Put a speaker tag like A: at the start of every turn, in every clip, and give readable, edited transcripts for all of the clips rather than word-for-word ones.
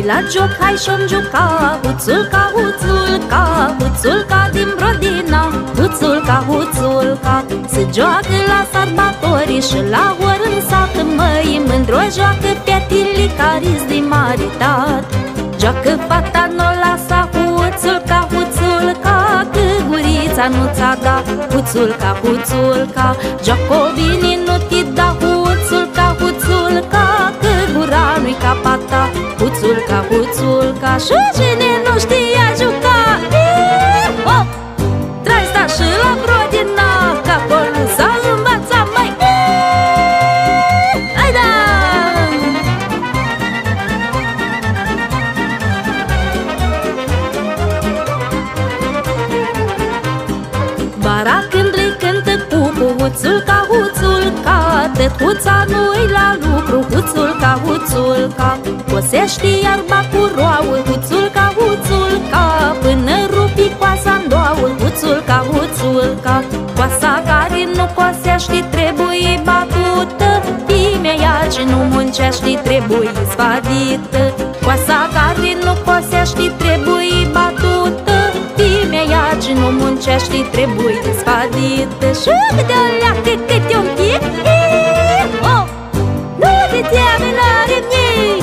A: la joc, hai și-om juca, huțulca, huțulca, huțulca din Brodina, huțulca, huțulca. Se joacă la sărbători și la ori în sat, măi, mândru joacă pietilica, riz din maritat. Joacă fata, n-o lasa, huțulca, huțulca, că gurița nu ți-a da, huțulca, huțulca. Joacă bine, nu ti da, huțulca, huțulca, că gura nu-i capata, huțulca, huțulca. Și cine nu știa juca, trai sta și la Brodina, că acolo s-a învățat, măi. Hai da! Bara când le cântă cucu, huțulca, huțulca, tătuța nu-i la lucru, huțulca, huțulca. Cosești iarba cu roauă, huțulca, huțulca, până rupi coasa-n două, huțulca, huțulca. Coasa care nu cosești trebuie batută, imea ce nu muncești trebuie sfadită. Coasa care nu cosești trebuie batută, imea ce nu muncești trebuie sfadită. Și câte-o leacă, câte un pic, nu te teamă, n-are nimic.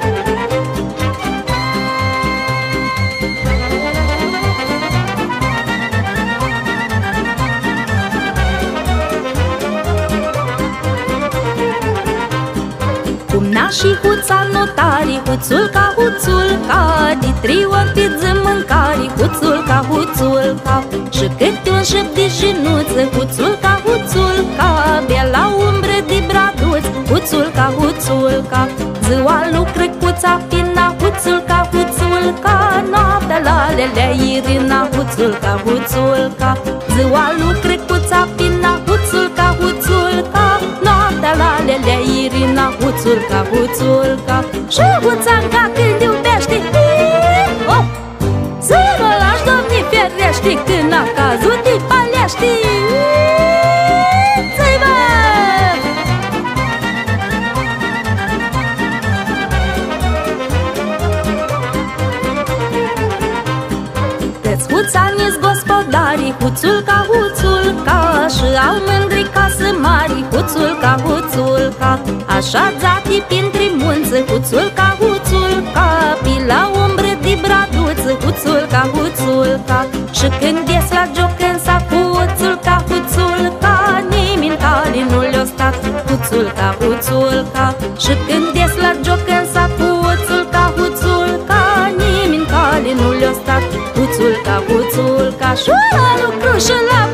A: Cumna și huța notari, huțulca, huțulca, de 3 ori piză mâncare, huțulca, huțulca. Și câte un șep de jinuță, huțulca, huțulca, bea la umbră de braduț, huțulca, huțulca. Ziua lucră cuța fina, huțulca, huțulca, noaptea la lelea Irina, huțulca, huțulca. Ziua lucră cuța fina, huțulca, huțulca, noaptea la lelea Irina, huțulca, huțulca. Și huțanca când iubește, să nu lași, Doamne ferește, când a cazut îi palește. Ți-i bă! Te-ți huțani-s gospodarii, huțulca, huțulca, și al mândrei casă mari, huțulca, huțulca. Așa zati printre munță, huțulca, huțulca, pe la umbră de braduță, huțulca, huțulca. Și când ies la joc în sat, huțulca, huțulca, nimeni care nu le-o stat, huțulca, huțulca. Și când ies la joc în sat, huțulca, huțulca, nimeni care nu le-o stat, huțulca, huțulca. Și la lucru și la